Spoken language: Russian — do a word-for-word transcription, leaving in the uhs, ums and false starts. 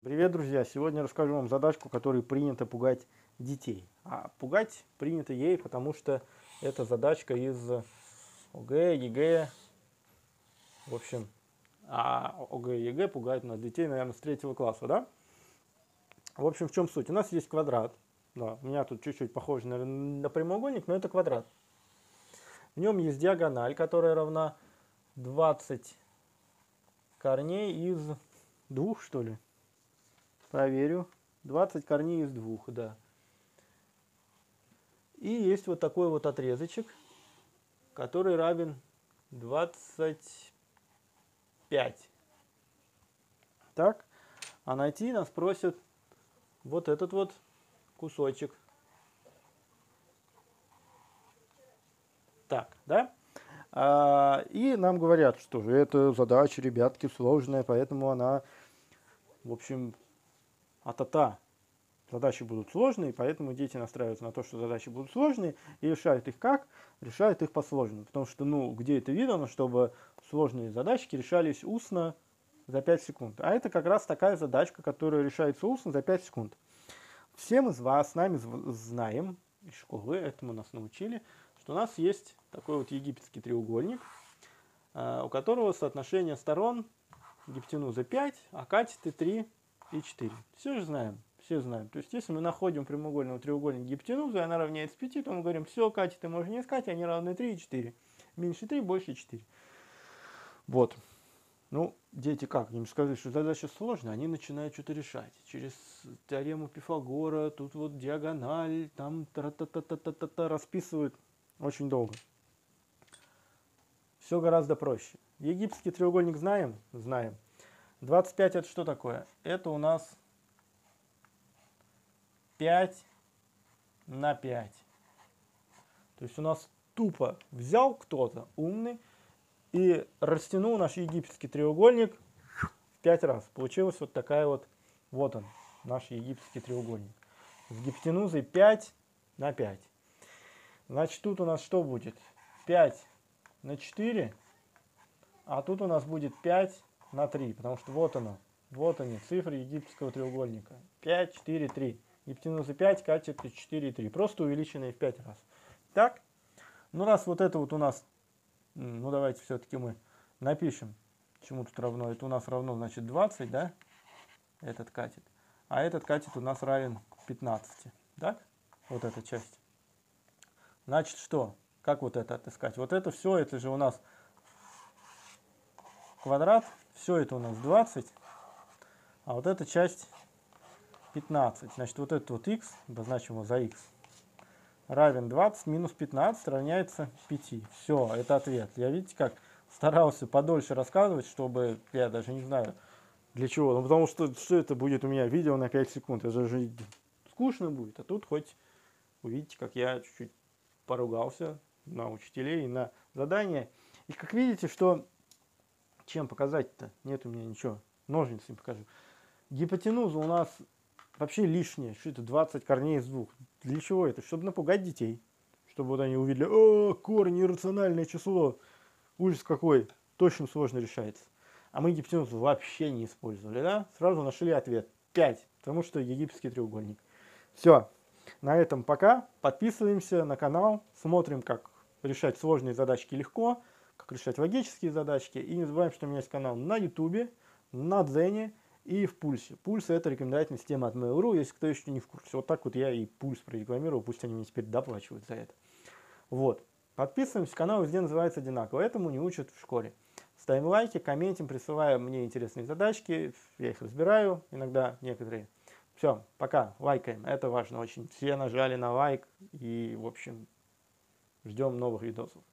Привет, друзья! Сегодня расскажу вам задачку, которой принято пугать детей. А пугать принято ей, потому что это задачка из ОГЭ, ЕГЭ. В общем, а ОГЭ и ЕГЭ пугают нас детей, наверное, с третьего класса, да? В общем, в чем суть? У нас есть квадрат. Да, у меня тут чуть-чуть похоже, наверное, на прямоугольник, но это квадрат. В нем есть диагональ, которая равна двадцать корней из двух, что ли? Проверю. двадцать корней из двух, да. И есть вот такой вот отрезочек, который равен двадцать пять. Так, а найти нас просят вот этот вот кусочек. Так, да? А, и нам говорят, что же эта задача, ребятки, сложная, поэтому она, в общем, а-та-та. Задачи будут сложные, поэтому дети настраиваются на то, что задачи будут сложные, и решают их как? Решают их по-сложному. Потому что, ну, где это видно, чтобы сложные задачки решались устно за пять секунд. А это как раз такая задачка, которая решается устно за пять секунд. Все мы из вас с нами знаем, из школы этому нас научили, что у нас есть такой вот египетский треугольник, у которого соотношение сторон гипотенуза пять, а катеты три и четыре. Все же знаем. Все знаем. То есть, если мы находим прямоугольного треугольника гипотенузу, и она равняется пяти, то мы говорим, все, катеты можно не искать, они равны три и четыре. Меньше три, больше четыре. Вот. Ну, дети как? Им сказали, что задача сложная, они начинают что-то решать. Через теорему Пифагора, тут вот диагональ, там та-та-та-та-та-та расписывают очень долго. Все гораздо проще. Египетский треугольник знаем? Знаем. двадцать пять это что такое? Это у нас пять на пять. То есть у нас тупо взял кто-то умный и растянул наш египетский треугольник в пять раз. Получилась вот такая вот, вот он, наш египетский треугольник. С гипотенузой пять на пять. Значит, тут у нас что будет? пять на четыре, а тут у нас будет пять на три, потому что вот оно, вот они, цифры египетского треугольника. пять, четыре, три. Гипотенуза пять, катеты четыре и три. Просто увеличенные в пять раз. Так? Ну, раз вот это вот у нас, ну, давайте все-таки мы напишем, чему тут равно. Это у нас равно, значит, двадцать, да? Этот катет. А этот катет у нас равен пятнадцати. Так? Вот эта часть. Значит, что? Как вот это отыскать? Вот это все, это же у нас квадрат. Все это у нас двадцать. А вот эта часть пятнадцать. Значит, вот этот вот x, обозначим его за x, равен двадцать минус пятнадцать равняется пяти. Все, это ответ. Я, видите, как старался подольше рассказывать, чтобы, я даже не знаю, для чего. Ну, потому что, что это будет у меня видео на пять секунд. Это же скучно будет. А тут хоть увидите, как я чуть-чуть поругался на учителей, на задания. И как видите, что чем показать-то? Нет у меня ничего. Ножницами покажу. Гипотенуза у нас вообще лишнее. Что это двадцать корней из двух? Для чего это? Чтобы напугать детей. Чтобы вот они увидели, о, корень, иррациональное число. Ужас какой. Точно сложно решается. А мы гипотенузу вообще не использовали, да? Сразу нашли ответ. пять. Потому что египетский треугольник. Все. На этом пока. Подписываемся на канал. Смотрим, как решать сложные задачки легко. Как решать логические задачки. И не забываем, что у меня есть канал на ютубе, на дзене и в Пульсе. Пульс — это рекомендательная система от Mail точка ру, если кто еще не в курсе. Вот так вот я и Пульс прорекламировал, пусть они мне теперь доплачивают за это. Вот. Подписываемся, канал везде называется одинаково, этому не учат в школе. Ставим лайки, комментим, присылаем мне интересные задачки, я их разбираю, иногда некоторые. Все, пока, лайкаем, это важно очень. Все нажали на лайк и, в общем, ждем новых видосов.